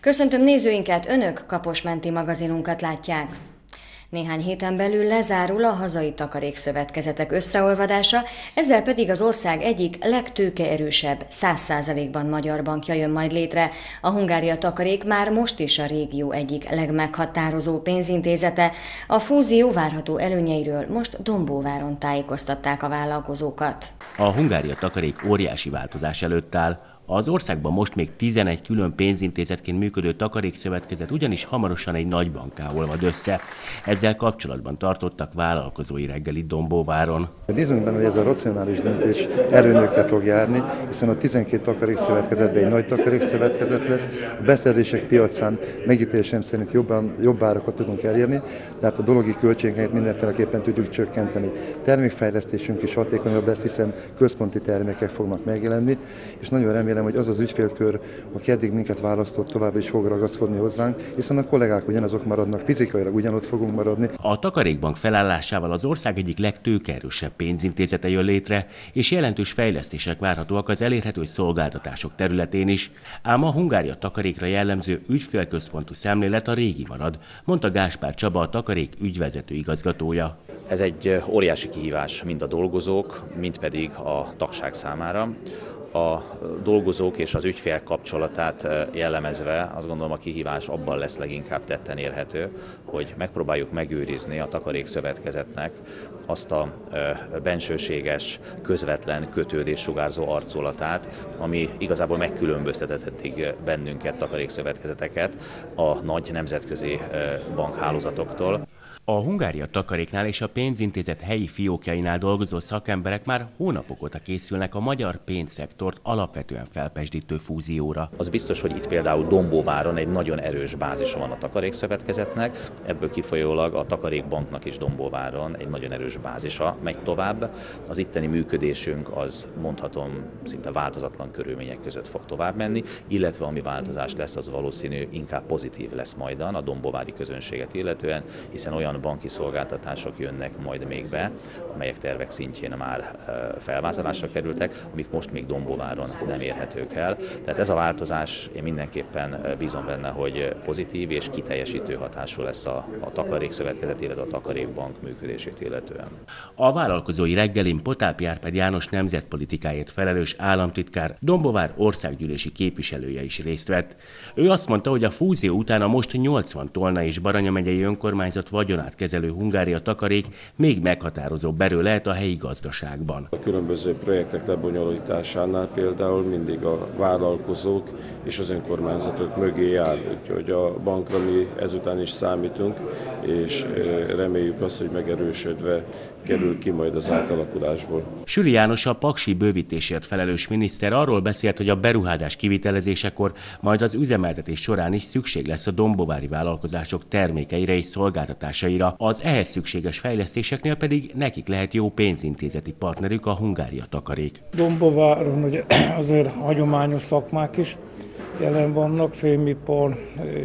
Köszöntöm nézőinket, Önök Kaposmenti magazinunkat látják. Néhány héten belül lezárul a hazai takarékszövetkezetek összeolvadása, ezzel pedig az ország egyik legtőkeerősebb, 100%-ban magyar bankja jön majd létre. A Hungária Takarék már most is a régió egyik legmeghatározó pénzintézete. A fúzió várható előnyeiről most Dombóváron tájékoztatták a vállalkozókat. A Hungária Takarék óriási változás előtt áll. Az országban most még 11 külön pénzintézetként működő takarékszövetkezet ugyanis hamarosan egy nagy banká olvad össze. Ezzel kapcsolatban tartottak vállalkozói reggelit Dombóváron. Bízunk benne, hogy ez a racionális döntés előnyökkel fog járni, hiszen a 12 takarékszövetkezetben egy nagy takarékszövetkezet lesz. A beszerzések piacán megítélésem szerint jobb árakat tudunk elérni, de hát a dologi költségeket mindenféleképpen tudjuk csökkenteni. Termékfejlesztésünk is hatékonyabb lesz, hiszen központi termékek fognak megjelenni, és nagyon remélem, hogy az az ügyfélkör, aki eddig minket választott, tovább is fog ragaszkodni hozzánk, hiszen a kollégák ugyanazok maradnak, fizikailag ugyanott fogunk maradni. A Takarékbank felállásával az ország egyik legtőkeerősebb pénzintézete jön létre, és jelentős fejlesztések várhatóak az elérhető szolgáltatások területén is. Ám a Hungária Takarékra jellemző ügyfélközpontú szemlélet a régi marad, mondta Gáspár Csaba, a Takarék ügyvezető igazgatója. Ez egy óriási kihívás mind a dolgozók, mind pedig a tagság számára. A dolgozók és az ügyfél kapcsolatát jellemezve azt gondolom, a kihívás abban lesz leginkább tetten érhető, hogy megpróbáljuk megőrizni a takarékszövetkezetnek azt a bensőséges, közvetlen kötődés sugárzó arculatát, ami igazából megkülönböztetett eddig bennünket, takarékszövetkezeteket a nagy nemzetközi bankhálózatoktól. A Hungária Takaréknál és a pénzintézet helyi fiókjainál dolgozó szakemberek már hónapok óta készülnek a magyar pénzszektort alapvetően felpezsdítő fúzióra. Az biztos, hogy itt például Dombóváron egy nagyon erős bázisa van a takarékszövetkezetnek, ebből kifolyólag a Takarékbanknak is Dombóváron egy nagyon erős bázisa megy tovább. Az itteni működésünk az, mondhatom, szinte változatlan körülmények között fog tovább menni, illetve ami változás lesz, az valószínű inkább pozitív lesz majdan a dombóvári közönséget illetően, hiszen olyan banki szolgáltatások jönnek majd még be, amelyek tervek szintjén már felvázolásra kerültek, amik most még Dombóváron nem érhetők el. Tehát ez a változás, én mindenképpen bízom benne, hogy pozitív és kiteljesítő hatású lesz a takarékszövetkezet, illetve a Takarékbank működését illetően. A vállalkozói reggelin Potápi Árpád János nemzetpolitikáért felelős államtitkár, Dombóvár országgyűlési képviselője is részt vett. Ő azt mondta, hogy a fúzió után a most 80 Tolna és Baranya megyei önkormányzat vagyonát kezelő Hungária Takarék még meghatározóbb erő lehet a helyi gazdaságban. A különböző projektek lebonyolításánál például mindig a vállalkozók és az önkormányzatok mögé áll, úgyhogy a bankra mi ezután is számítunk, és reméljük azt, hogy megerősödve kerül ki majd az átalakulásból. Süli János, a paksi bővítésért felelős miniszter arról beszélt, hogy a beruházás kivitelezésekor, majd az üzemeltetés során is szükség lesz a dombóvári vállalkozások termékeire és szolgáltatásaira. Az ehhez szükséges fejlesztéseknél pedig nekik lehet jó pénzintézeti partnerük, a Hungária Takarék. Dombóváron ugye azért hagyományos szakmák is jelen vannak, fémipar,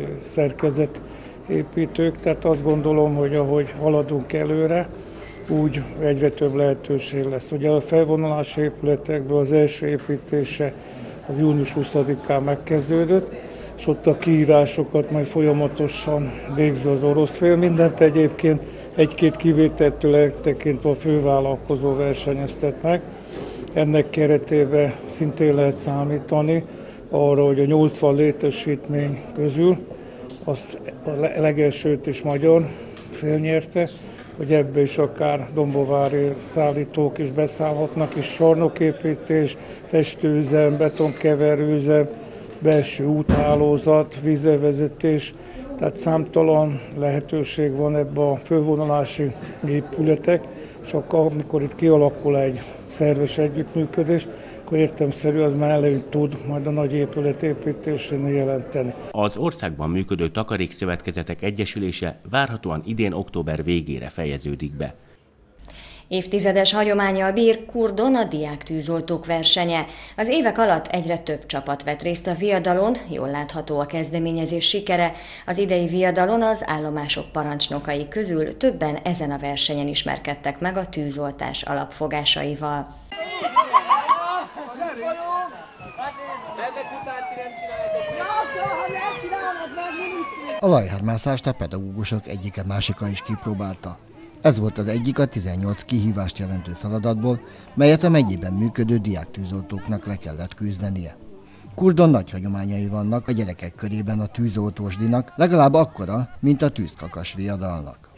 szerkezetépítők, tehát azt gondolom, hogy ahogy haladunk előre, úgy egyre több lehetőség lesz. Ugye a felvonulási épületekből az első építése az június 20-án megkezdődött, és ott a kiírásokat majd folyamatosan végzi az orosz fél. Mindent egyébként egy-két kivételtől eltekintve a fővállalkozó versenyeztet meg. Ennek keretében szintén lehet számítani arra, hogy a 80 létesítmény közül azt a legelsőt is magyar fél nyerte, hogy ebbe is akár dombóvári szállítók is beszállhatnak, és csarnoképítés, festőüzem, betonkeverőüzem, belső úthálózat, vízvezetés, tehát számtalan lehetőség van ebben a fővonulási épületek, és akkor, amikor itt kialakul egy szerves együttműködés, akkor értelemszerű az már előnyt tud majd a nagy épület építésén jelenteni. Az országban működő takarékszövetkezetek egyesülése várhatóan idén október végére fejeződik be. Évtizedes hagyománnyal bír Kurdon a diáktűzoltók versenye. Az évek alatt egyre több csapat vett részt a viadalon, jól látható a kezdeményezés sikere. Az idei viadalon az állomások parancsnokai közül többen ezen a versenyen ismerkedtek meg a tűzoltás alapfogásaival. A lajhármászást a pedagógusok egyike másika is kipróbálta. Ez volt az egyik a 18 kihívást jelentő feladatból, melyet a megyében működő diáktűzoltóknak le kellett küzdenie. Kurdon nagy hagyományai vannak a gyerekek körében a tűzoltósdinak, legalább akkora, mint a tűzkakas viadalnak.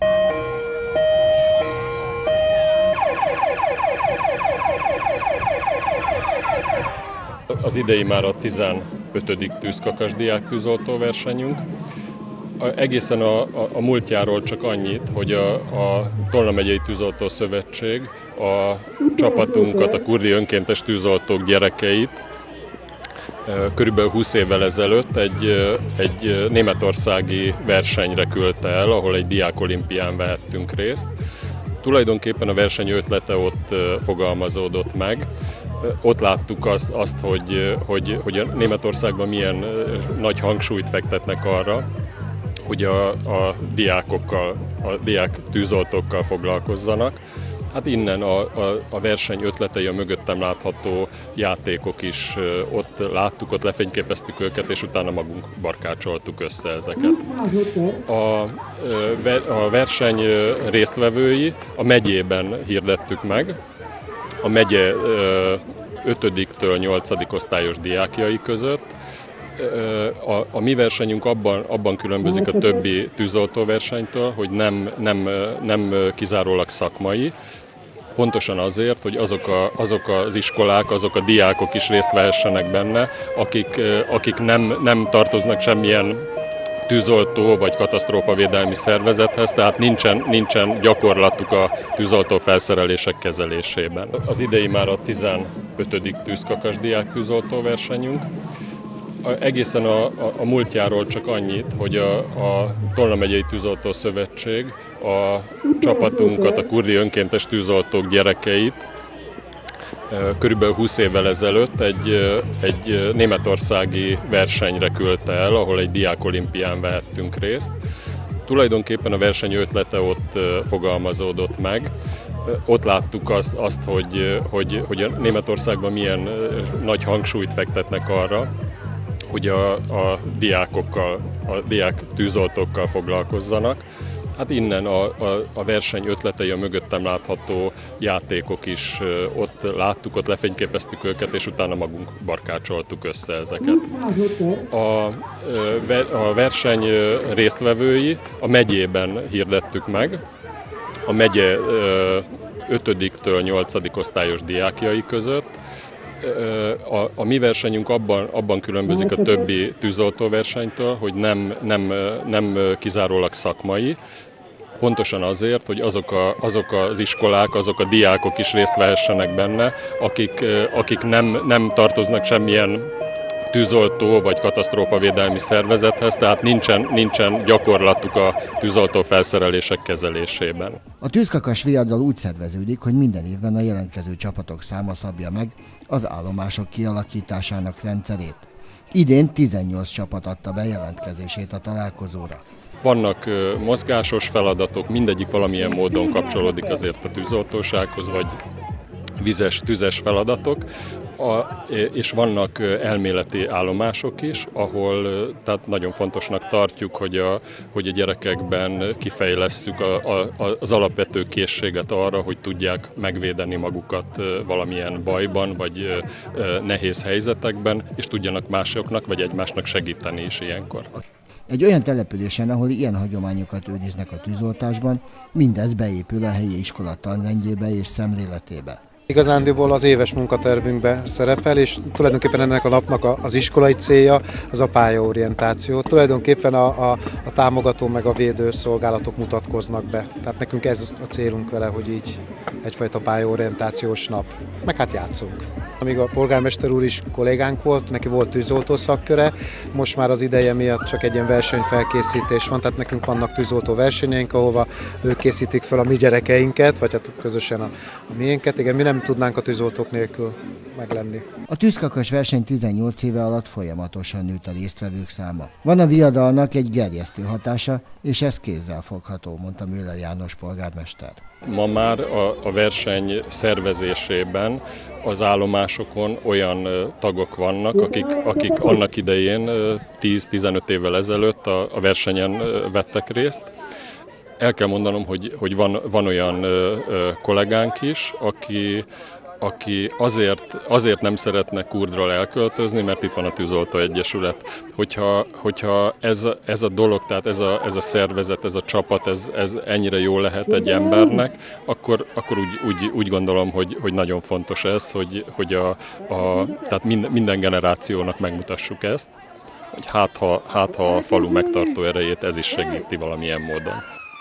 Az idei már a 15. tűzkakas diáktűzoltó versenyünk. Egészen a múltjáról csak annyit, hogy a Tolna megyei tűzoltó szövetség a csapatunkat, a kurdi önkéntes tűzoltók gyerekeit körülbelül 20 évvel ezelőtt egy németországi versenyre küldte el, ahol egy diákolimpián vehettünk részt. Tulajdonképpen a verseny ötlete ott fogalmazódott meg. Ott láttuk azt, hogy a Németországban milyen nagy hangsúlyt fektetnek arra, hogy a diákokkal, a diák tűzoltókkal foglalkozzanak. Hát innen a verseny ötletei, a mögöttem látható játékok is ott láttuk, ott lefényképeztük őket, és utána magunk barkácsoltuk össze ezeket. A verseny résztvevői a megyében hirdettük meg, a megye 5-től 8. osztályos diákjai között. A mi versenyünk abban különbözik a többi tűzoltóversenytől, hogy nem kizárólag szakmai, pontosan azért, hogy azok az iskolák, azok a diákok is részt vehessenek benne, akik nem tartoznak semmilyen tűzoltó vagy katasztrófavédelmi szervezethez, tehát nincsen gyakorlatuk a tűzoltó felszerelések kezelésében. Az idei már a 15. tűzkakas diáktűzoltó versenyünk. Egészen a múltjáról csak annyit, hogy a Tolna megyei tűzoltó szövetség a csapatunkat, a kurdi önkéntes tűzoltók gyerekeit körülbelül 20 évvel ezelőtt egy németországi versenyre küldte el, ahol egy diákolimpián vehettünk részt. Tulajdonképpen a verseny ötlete ott fogalmazódott meg. Ott láttuk azt, hogy a Németországban milyen nagy hangsúlyt fektetnek arra, hogy a diákokkal, a diák tűzoltókkal foglalkozzanak. Hát innen a verseny ötletei, a mögöttem látható játékok is ott láttuk, ott lefényképeztük őket, és utána magunk barkácsoltuk össze ezeket. A verseny résztvevői a megyében hirdettük meg, a megye 5-től 8. osztályos diákjai között. A mi versenyünk abban különbözik a többi tűzoltóversenytől, hogy nem kizárólag szakmai, pontosan azért, hogy azok az iskolák, azok a diákok is részt vehessenek benne, akik nem tartoznak semmilyen tűzoltó vagy katasztrófavédelmi szervezethez, tehát nincsen gyakorlatuk a tűzoltó felszerelések kezelésében. A tűzkakas viadal úgy szerveződik, hogy minden évben a jelentkező csapatok száma szabja meg az állomások kialakításának rendszerét. Idén 18 csapat adta be jelentkezését a találkozóra. Vannak mozgásos feladatok, mindegyik valamilyen módon kapcsolódik azért a tűzoltósághoz, vagy vizes, tüzes feladatok, és vannak elméleti állomások is, ahol tehát nagyon fontosnak tartjuk, hogy a gyerekekben kifejlesszük az alapvető készséget arra, hogy tudják megvédeni magukat valamilyen bajban, vagy nehéz helyzetekben, és tudjanak másoknak, vagy egymásnak segíteni is ilyenkor. Egy olyan településen, ahol ilyen hagyományokat őriznek a tűzoltásban, mindez beépül a helyi iskola tanrendjébe és szemléletébe. Igazándiból az éves munkatervünkben szerepel, és tulajdonképpen ennek a napnak az iskolai célja az a pályaorientáció. Tulajdonképpen a támogató meg a védő szolgálatok mutatkoznak be. Tehát nekünk ez a célunk vele, hogy így egyfajta pályaorientációs nap. Meg hát játszunk. Amíg a polgármester úr is kollégánk volt, neki volt tűzoltó szakköre, most már az ideje miatt csak egy ilyen versenyfelkészítés van, tehát nekünk vannak tűzoltó versenyeink, ahova ők készítik fel a mi gyerekeinket, vagy hát közösen a miénket. Igen, mi nem nem tudnánk a tűzoltók nélkül meglenni. A tűzkakas verseny 18 éve alatt folyamatosan nőtt a résztvevők száma. Van a viadalnak egy gerjesztő hatása, és ez kézzelfogható, mondta Müller János polgármester. Ma már a verseny szervezésében az állomásokon olyan tagok vannak, akik annak idején 10-15 évvel ezelőtt a versenyen vettek részt. El kell mondanom, hogy van olyan kollégánk is, aki azért nem szeretne Kurdról elköltözni, mert itt van a Tűzoltó Egyesület. Hogyha ez a dolog, tehát ez a szervezet, ez a csapat, ez ennyire jó lehet egy embernek, akkor úgy gondolom, hogy nagyon fontos ez, hogy tehát minden generációnak megmutassuk ezt, hogy hát ha a falu megtartó erejét ez is segíti valamilyen módon.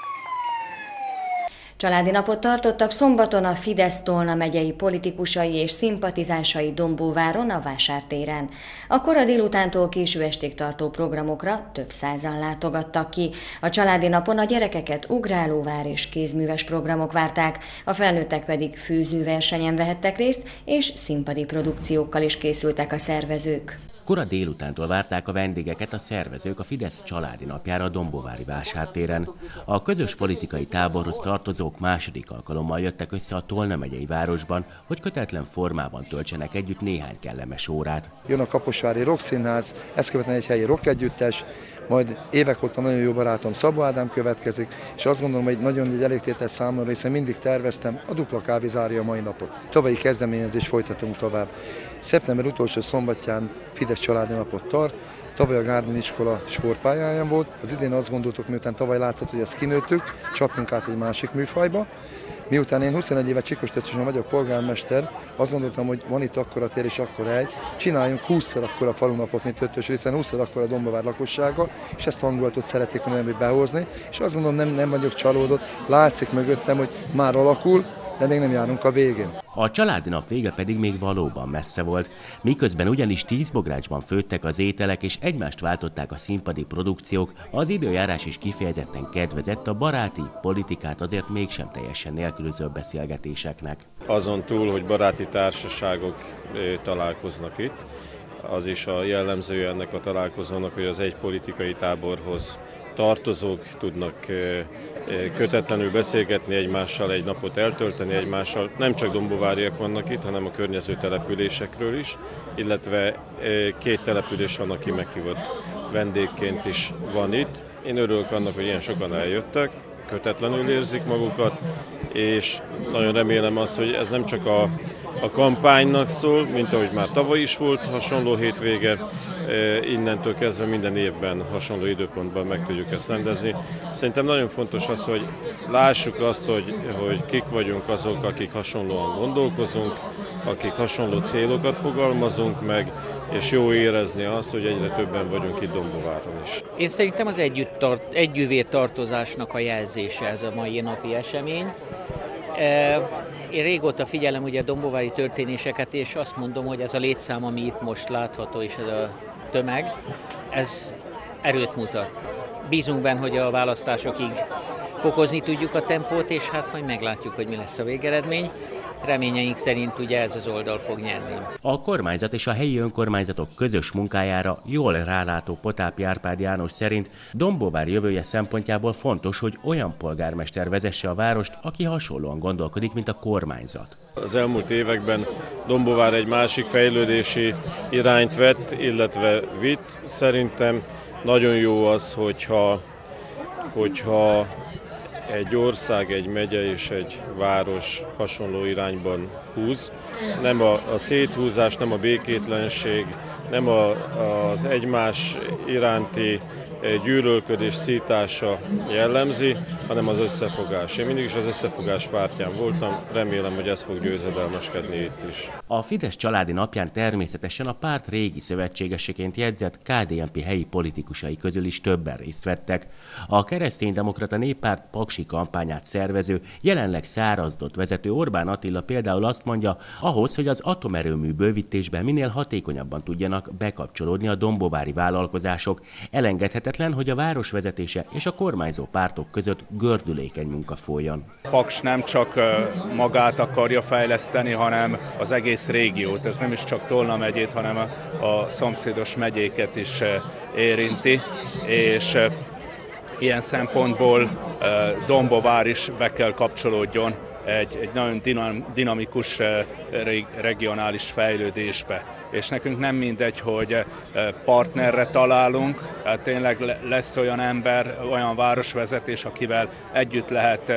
Családi napot tartottak szombaton a Fidesz Tolna megyei politikusai és szimpatizánsai Dombóváron, a Vásártéren. A kora délutántól késő estig tartó programokra több százan látogattak ki. A családi napon a gyerekeket ugrálóvár és kézműves programok várták, a felnőttek pedig főzőversenyen vehettek részt, és színpadi produkciókkal is készültek a szervezők. Kora délutántól várták a vendégeket a szervezők a Fidesz családi napjára a dombóvári Vásártéren. A közös politikai táborhoz tartozók második alkalommal jöttek össze a Tolna megyei városban, hogy kötetlen formában töltsenek együtt néhány kellemes órát. Jön a Kaposvári Rockszínház, ezt követően egy helyi rockegyüttes, majd évek óta nagyon jó barátom Szabó Ádám következik, és azt gondolom, hogy nagyon elégtétel számomra, hiszen mindig terveztem, a Dupla Kávé zárja a mai napot. Tavalyi kezdeményezést folytatunk tovább. Szeptember utolsó szombatján Fidesz családi napot tart, tavaly a Gárdin iskola sportpályáján volt, az idén azt gondoltuk, miután tavaly látszott, hogy ezt kinőttük, csapjunk át egy másik műfajba. Miután én 21 éve Csikostöccsön vagyok polgármester, azt gondoltam, hogy van itt akkora tér és akkora hely, csináljunk 20-szor akkora falunapot, mint Ötösről, hiszen 20-szor akkora Dombóvár lakossága, és ezt hangulatot szerették volna behozni, és azt gondolom, nem vagyok csalódott, látszik mögöttem, hogy már alakul, de még nem járunk a végén. A családi nap vége pedig még valóban messze volt, miközben ugyanis 10 bográcsban főttek az ételek és egymást váltották a színpadi produkciók, az időjárás is kifejezetten kedvezett a baráti, politikát azért mégsem teljesen nélkülöző beszélgetéseknek. Azon túl, hogy baráti társaságok találkoznak itt, az is a jellemzője ennek a találkozónak, hogy az egy politikai táborhoz tartozók tudnak kötetlenül beszélgetni egymással, egy napot eltölteni egymással. Nem csak dombóváriak vannak itt, hanem a környező településekről is, illetve 2 település van, aki meghívott vendégként is van itt. Én örülök annak, hogy ilyen sokan eljöttek, kötetlenül érzik magukat, és nagyon remélem azt, hogy ez nem csak a kampánynak szól, mint ahogy már tavaly is volt hasonló hétvége, innentől kezdve minden évben hasonló időpontban meg tudjuk ezt rendezni. Szerintem nagyon fontos az, hogy lássuk azt, hogy kik vagyunk azok, akik hasonlóan gondolkozunk, akik hasonló célokat fogalmazunk meg, és jó érezni azt, hogy egyre többen vagyunk itt Dombóváron is. Én szerintem az együvé tartozásnak a jelzése ez a mai napi esemény. Én régóta figyelem ugye a dombóvári történéseket, és azt mondom, hogy ez a létszám, ami itt most látható, és ez a tömeg, ez erőt mutat. Bízunk benne, hogy a választásokig fokozni tudjuk a tempót, és hát majd meglátjuk, hogy mi lesz a végeredmény. Reményeink szerint ugye ez az oldal fog nyerni. A kormányzat és a helyi önkormányzatok közös munkájára jól rálátó Potápi Árpád János szerint Dombóvár jövője szempontjából fontos, hogy olyan polgármester vezesse a várost, aki hasonlóan gondolkodik, mint a kormányzat. Az elmúlt években Dombóvár egy másik fejlődési irányt vett, illetve vitt. Szerintem nagyon jó az, hogyha egy ország, egy megye és egy város hasonló irányban húz. Nem a széthúzás, nem a békétlenség, nem az egymás iránti gyűlölködés szítása jellemzi, hanem az összefogás. Én mindig is az összefogás pártján voltam, remélem, hogy ez fog győzedelmeskedni itt is. A Fidesz családi napján természetesen a párt régi szövetségeseként jegyzett KDNP helyi politikusai közül is többen részt vettek. A Kereszténydemokrata Néppárt paksi kampányát szervező, jelenleg Szárazdot vezető Orbán Attila például azt mondja, ahhoz, hogy az atomerőmű bővítésben minél hatékonyabban tudjanak bekapcsolódni a dombóvári vállalkozások, elengedhetetlen elengedhetetlen, hogy a város vezetése és a kormányzó pártok között gördülékeny munka folyjon. Paks nem csak magát akarja fejleszteni, hanem az egész régiót. Ez nem is csak Tolna megyét, hanem a szomszédos megyéket is érinti, és ilyen szempontból Dombovár is be kell kapcsolódjon egy nagyon dinamikus regionális fejlődésbe. És nekünk nem mindegy, hogy partnerre találunk, hát tényleg lesz olyan ember, olyan városvezetés, akivel együtt lehet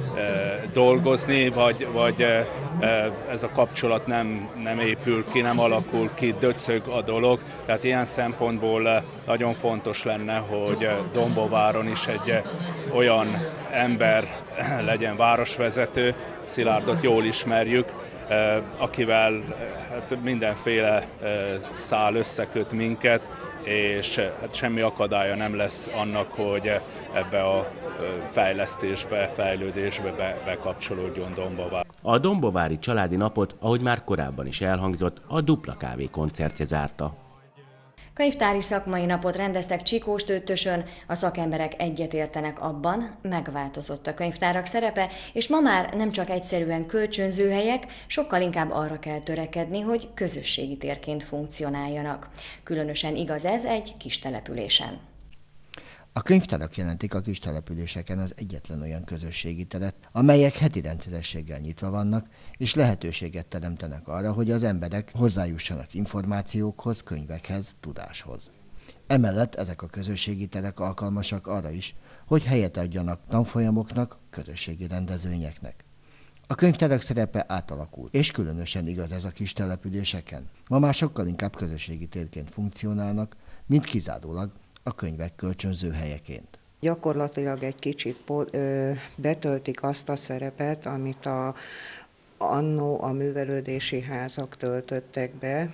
dolgozni, vagy ez a kapcsolat nem épül ki, nem alakul ki, döcög a dolog. Tehát ilyen szempontból nagyon fontos lenne, hogy Dombováron is egy olyan ember legyen városvezető, Szilárdot jól ismerjük, akivel hát mindenféle szál összeköt minket, és hát semmi akadálya nem lesz annak, hogy ebbe a fejlesztésbe, fejlődésbe bekapcsolódjon Dombovár. A dombovári családi napot, ahogy már korábban is elhangzott, a Dupla Kávé koncertje zárta. Könyvtári szakmai napot rendeztek Csikóstőttösön, a szakemberek egyetértenek abban, megváltozott a könyvtárak szerepe, és ma már nem csak egyszerűen kölcsönzőhelyek, sokkal inkább arra kell törekedni, hogy közösségi térként funkcionáljanak. Különösen igaz ez egy kis településen. A könyvtárak jelentik a kis településeken az egyetlen olyan közösségi teret, amelyek heti rendszerességgel nyitva vannak, és lehetőséget teremtenek arra, hogy az emberek hozzájussanak információkhoz, könyvekhez, tudáshoz. Emellett ezek a közösségi terek alkalmasak arra is, hogy helyet adjanak tanfolyamoknak, közösségi rendezvényeknek. A könyvtárak szerepe átalakult, és különösen igaz ez a kis településeken. Ma már sokkal inkább közösségi térként funkcionálnak, mint kizárólag a könyvek kölcsönző helyeként. Gyakorlatilag egy kicsit betöltik azt a szerepet, amit annó a művelődési házak töltöttek be.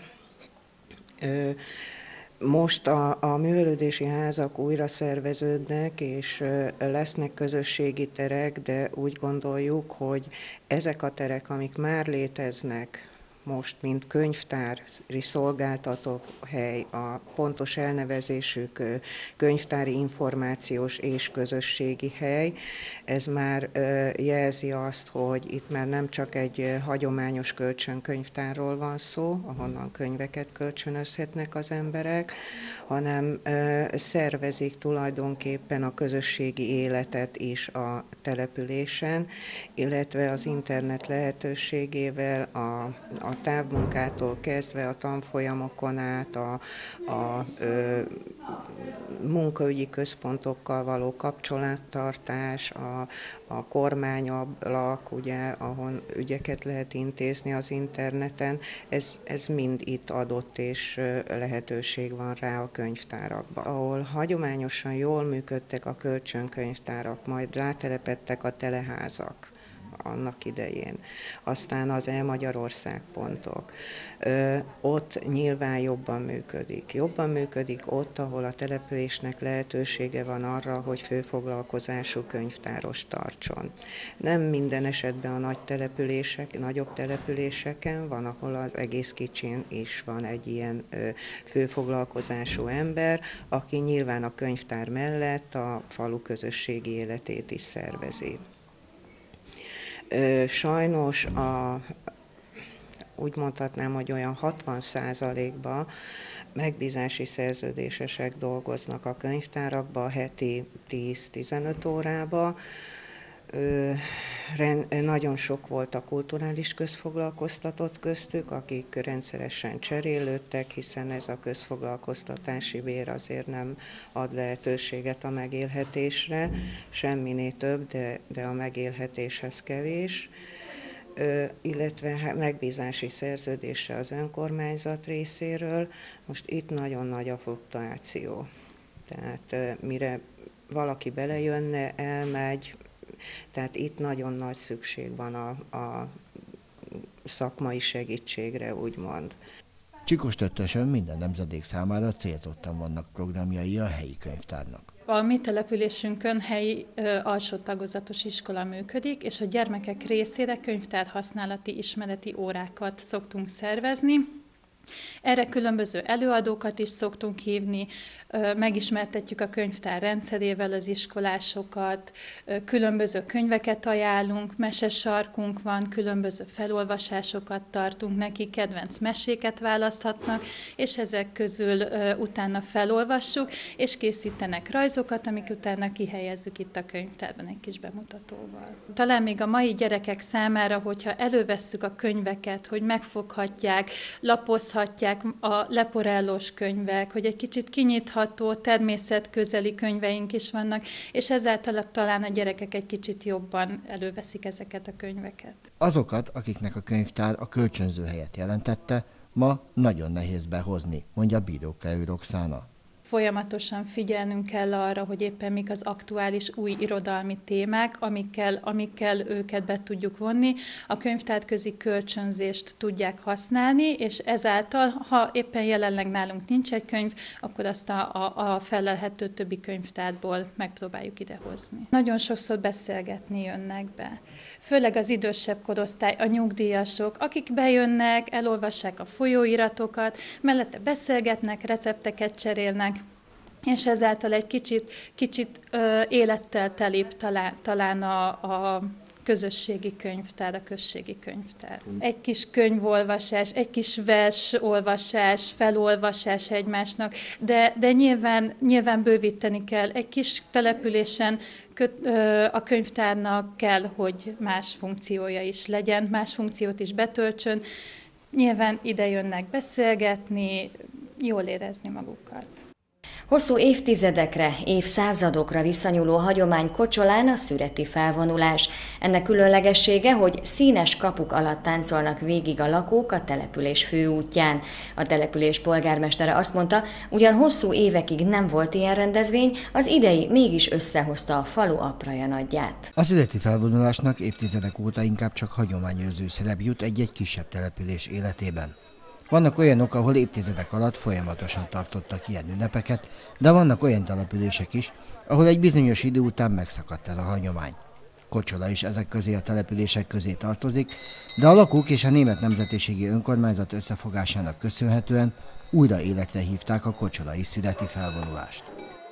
Most a művelődési házak újra szerveződnek, és lesznek közösségi terek, de úgy gondoljuk, hogy ezek a terek, amik már léteznek, most, mint könyvtári szolgáltató hely, a pontos elnevezésük könyvtári információs és közösségi hely, ez már jelzi azt, hogy itt már nem csak egy hagyományos kölcsönkönyvtárról van szó, ahonnan könyveket kölcsönözhetnek az emberek, hanem szervezik tulajdonképpen a közösségi életet is a településen, illetve az internet lehetőségével a távmunkától kezdve a tanfolyamokon át, a munkaügyi központokkal való kapcsolattartás, a kormányablak, ugye, ahol ügyeket lehet intézni az interneten, ez mind itt adott, és lehetőség van rá a könyvtárakban. Ahol hagyományosan jól működtek a kölcsönkönyvtárak, majd rátelepedtek a teleházak annak idején. Aztán az E-Magyarország pontok. Ott nyilván jobban működik. Jobban működik ott, ahol a településnek lehetősége van arra, hogy főfoglalkozású könyvtáros tartson. Nem minden esetben a nagyobb településeken van, ahol az egész kicsin is van egy ilyen főfoglalkozású ember, aki nyilván a könyvtár mellett a falu közösségi életét is szervezi. Sajnos úgy mondhatnám, hogy olyan 60%-ban megbízási szerződésesek dolgoznak a könyvtárakban heti 10-15 órába. Nagyon sok volt a kulturális közfoglalkoztatott köztük, akik rendszeresen cserélődtek, hiszen ez a közfoglalkoztatási bér azért nem ad lehetőséget a megélhetésre, semminél több, de a megélhetéshez kevés, illetve megbízási szerződése az önkormányzat részéről. Most itt nagyon nagy a fluktuáció. Tehát mire valaki belejönne, elmegy, tehát itt nagyon nagy szükség van a szakmai segítségre, úgymond. Csikóstőttösön minden nemzedék számára célzottan vannak programjai a helyi könyvtárnak. A mi településünkön helyi alsó tagozatos iskola működik, és a gyermekek részére könyvtár használati ismereti órákat szoktunk szervezni. Erre különböző előadókat is szoktunk hívni, megismertetjük a könyvtár rendszerével az iskolásokat, különböző könyveket ajánlunk, mesesarkunk van, különböző felolvasásokat tartunk neki, kedvenc meséket választhatnak, és ezek közül utána felolvassuk, és készítenek rajzokat, amik utána kihelyezzük itt a könyvtárban egy kis bemutatóval. Talán még a mai gyerekek számára, hogyha elővesszük a könyveket, hogy megfoghatják, lapozhatják a leporellós könyvek, hogy egy kicsit kinyitható, természetközeli könyveink is vannak, és ezáltal talán a gyerekek egy kicsit jobban előveszik ezeket a könyveket. Azokat, akiknek a könyvtár a kölcsönző helyet jelentette, ma nagyon nehéz behozni, mondja Bírókelő Roxana. Folyamatosan figyelnünk kell arra, hogy éppen mik az aktuális új irodalmi témák, amikkel őket be tudjuk vonni. A könyvtárközi kölcsönzést tudják használni, és ezáltal, ha éppen jelenleg nálunk nincs egy könyv, akkor azt a felelhető többi könyvtárból megpróbáljuk idehozni. Nagyon sokszor beszélgetni jönnek be. Főleg az idősebb korosztály, a nyugdíjasok, akik bejönnek, elolvassák a folyóiratokat, mellette beszélgetnek, recepteket cserélnek, és ezáltal egy kicsit élettel telibb talán a közösségi könyvtár, a községi könyvtár. Egy kis könyvolvasás, egy kis versolvasás, felolvasás egymásnak, de nyilván bővíteni kell. Egy kis településen a könyvtárnak kell, hogy más funkciója is legyen, más funkciót is betöltsön. Nyilván ide jönnek beszélgetni, jól érezni magukat. Hosszú évtizedekre, évszázadokra visszanyúló hagyomány Kocsolán a szüreti felvonulás. Ennek különlegessége, hogy színes kapuk alatt táncolnak végig a lakók a település főútján. A település polgármestere azt mondta, ugyan hosszú évekig nem volt ilyen rendezvény, az idei mégis összehozta a falu apraja nagyját. A szüreti felvonulásnak évtizedek óta inkább csak hagyományőrző szerep jut egy-egy kisebb település életében. Vannak olyanok, ahol évtizedek alatt folyamatosan tartottak ilyen ünnepeket, de vannak olyan települések is, ahol egy bizonyos idő után megszakadt ez a hagyomány. Kocsola is ezek közé a települések közé tartozik, de a lakók és a német nemzetiségi önkormányzat összefogásának köszönhetően újra életre hívták a kocsolai szüreti felvonulást.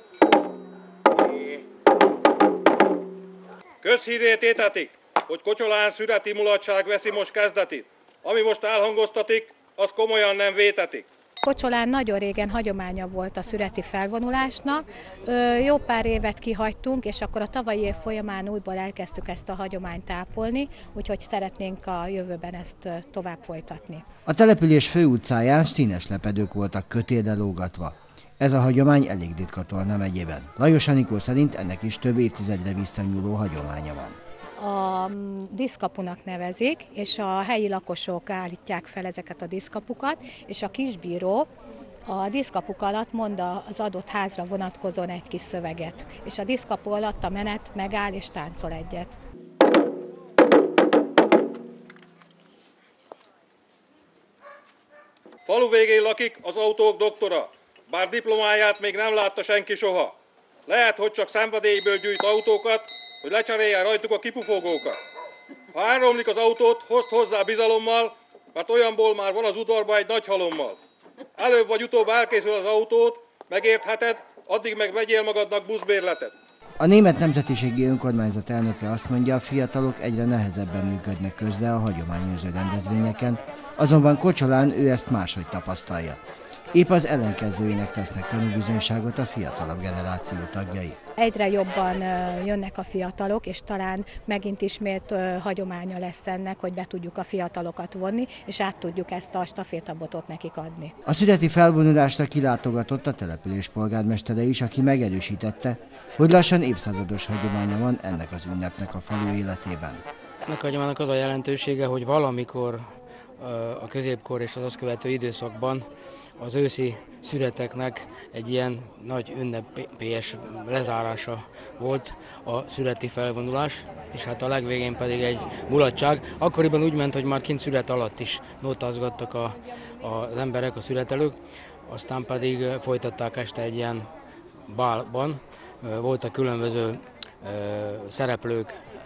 Közhírré tétetik, hogy Kocsolán szüreti mulatság veszi most kezdetét. Ami most elhangoztatik, az komolyan nem vétetik. Kocsolán nagyon régen hagyománya volt a szüreti felvonulásnak. Jó pár évet kihagytunk, és akkor a tavalyi év folyamán újból elkezdtük ezt a hagyományt ápolni, úgyhogy szeretnénk a jövőben ezt tovább folytatni. A település főutcáján színes lepedők voltak kötélre lógatva. Ez a hagyomány elég ritka Tolna megyében. Lajos Anikó szerint ennek is több évtizedre visszanyúló hagyománya van. A diszkapunak nevezik, és a helyi lakosok állítják fel ezeket a diszkapukat, és a kisbíró a diszkapuk alatt mond az adott házra vonatkozóan egy kis szöveget, és a diszkapu alatt a menet megáll és táncol egyet. Falu végén lakik az autók doktora, bár diplomáját még nem látta senki soha. Lehet, hogy csak szenvedélyből gyűjt autókat, hogy lecseréljen rajtuk a kipufogókat. Ha elromlik az autót, hozd hozzá bizalommal, mert olyanból már van az udvarban egy nagy halommal. Előbb vagy utóbb elkészül az autót, megértheted, addig meg vegyél magadnak buszbérletet. A német nemzetiségi önkormányzat elnöke azt mondja, a fiatalok egyre nehezebben működnek közre a hagyományőrző rendezvényeken, azonban Kocsolán ő ezt máshogy tapasztalja. Épp az ellenkezőinek tesznek tanúbizonyságot a fiatalabb generáció tagjai. Egyre jobban jönnek a fiatalok, és talán megint ismét hagyománya lesz ennek, hogy be tudjuk a fiatalokat vonni, és át tudjuk ezt a stafétabotot nekik adni. A szüreti felvonulásra kilátogatott a település polgármestere is, aki megerősítette, hogy lassan évszázados hagyománya van ennek az ünnepnek a falu életében. Ennek a hagyománynak az a jelentősége, hogy valamikor a középkor és az azt követő időszakban az őszi szüreteknek egy ilyen nagy ünnepélyes lezárása volt a szüreti felvonulás, és hát a legvégén pedig egy mulatság. Akkoriban úgy ment, hogy már kint szüret alatt is nótázgattak az emberek, a szüretelők, aztán pedig folytatták este egy ilyen bálban. Voltak különböző szereplők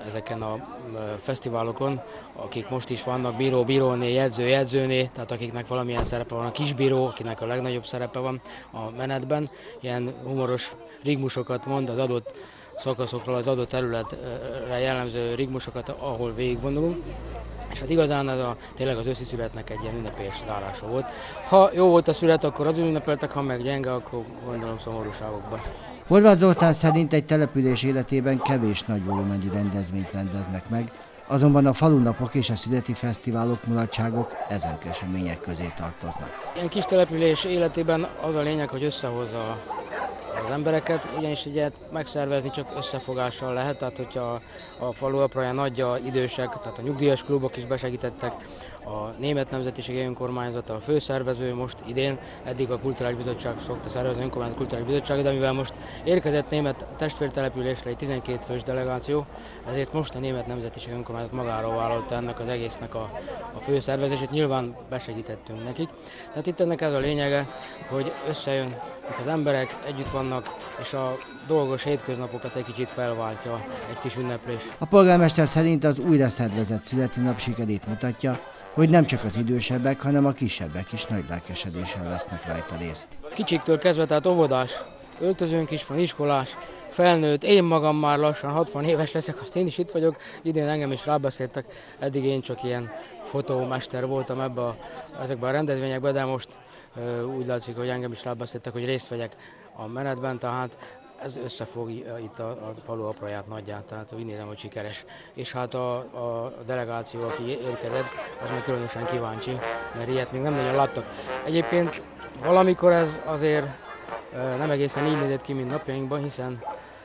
ezeken a fesztiválokon, akik most is vannak, bíró, bíróné, jegyző, jegyzőné, tehát akiknek valamilyen szerepe van, a kisbíró, akinek a legnagyobb szerepe van a menetben, ilyen humoros rigmusokat mond az adott szakaszokról, az adott területre jellemző rigmusokat, ahol végigvonulunk. És hát igazán ez tényleg az őszi születnek egy ilyen ünnepélyes zárása volt. Ha jó volt a szület, akkor az ünnepeltek, ha meg gyenge, akkor gondolom szomorúságokban. Horváth Zoltán szerint egy település életében kevés nagy volumenű rendezvényt rendeznek meg, azonban a falunapok és a születi fesztiválok, mulatságok ezen események közé tartoznak. Ilyen kis település életében az a lényeg, hogy összehozza az embereket, ugyanis ugye megszervezni csak összefogással lehet, tehát hogyha a falu apraján nagyja idősek, tehát a nyugdíjas klubok is besegítettek, a Német Nemzetiségi Önkormányzata, a főszervező most idén, eddig a Kulturális Bizottság szokta szervezni, önkormányzat Kulturális Bizottság, de mivel most érkezett német testvértelepülésre egy 12 fős delegáció, ezért most a Német Nemzetiségi Önkormányzat magára vállalta ennek az egésznek a főszervezését, nyilván besegítettünk nekik. Tehát itt ennek ez a lényege, hogy összejön az emberek, együtt vannak, és a dolgos hétköznapokat egy kicsit felváltja egy kis ünneplés. A polgármester szerint az újra szervezett születi nap sikerét mutatja, hogy nem csak az idősebbek, hanem a kisebbek is nagy lelkesedéssel vesznek rajta részt. Kicsiktől kezdve, tehát óvodás, öltözőnk is van, iskolás, felnőtt, én magam már lassan 60 éves leszek, azt én is itt vagyok, idén engem is rábeszéltek, eddig én csak ilyen fotómester voltam ezekben a rendezvényekben, de most úgy látszik, hogy engem is rábeszéltek, hogy részt vegyek a menetben, tehát ez összefogja itt a falu apraját nagyját, tehát úgy nézem, hogy sikeres. És hát a delegáció, aki érkezett, az meg különösen kíváncsi, mert ilyet még nem nagyon láttak. Egyébként valamikor ez azért nem egészen így nézett ki, mint napjainkban, hiszen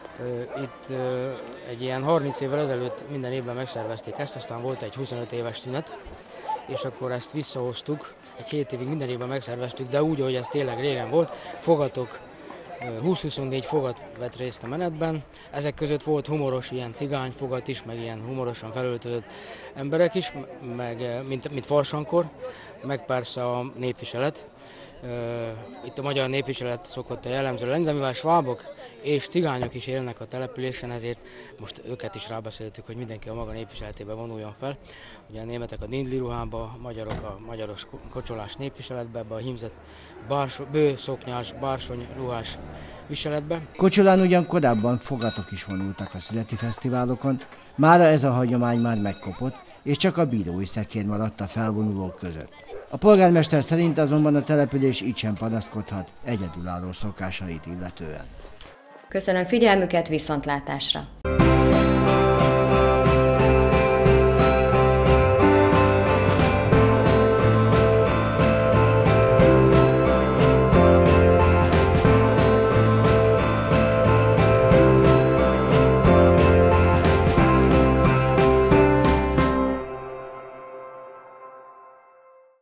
itt egy ilyen 30 évvel ezelőtt minden évben megszervezték ezt, aztán volt egy 25 éves tünet, és akkor ezt visszahoztuk, egy 7 évig minden évben megszerveztük, de úgy, ahogy ez tényleg régen volt, fogatok, 20-24 fogat vett részt a menetben, ezek között volt humoros ilyen cigányfogat is, meg ilyen humorosan felöltözött emberek is, meg mint farsankor, meg persze a népviselet. Itt a magyar népviselet szokott a jellemző lenni, de mivel svábok és cigányok is élnek a településen, ezért most őket is rábeszéltük, hogy mindenki a maga népviseletébe vonuljon fel. Ugye a németek a dindli ruhába, a magyarok a magyaros kocsolás népviseletbe, ebbe a hímzett bőszoknyás, bársony ruhás viseletbe. Kocsolán ugyan korábban fogatok is vonultak a születi fesztiválokon, mára ez a hagyomány már megkopott, és csak a bírói szekér maradt a felvonulók között. A polgármester szerint azonban a település így sem panaszkodhat egyedülálló szokásait illetően. Köszönöm figyelmüket, viszontlátásra!